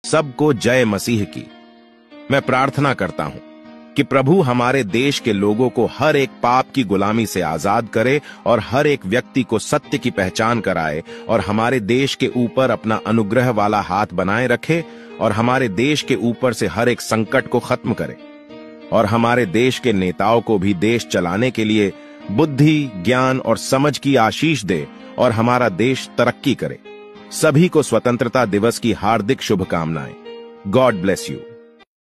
सबको जय मसीह की। मैं प्रार्थना करता हूं कि प्रभु हमारे देश के लोगों को हर एक पाप की गुलामी से आजाद करे और हर एक व्यक्ति को सत्य की पहचान कराए और हमारे देश के ऊपर अपना अनुग्रह वाला हाथ बनाए रखे और हमारे देश के ऊपर से हर एक संकट को खत्म करे और हमारे देश के नेताओं को भी देश चलाने के लिए बुद्धि, ज्ञान और समझ की आशीष दे और हमारा देश तरक्की करे। सभी को स्वतंत्रता दिवस की हार्दिक शुभकामनाएं। God bless you.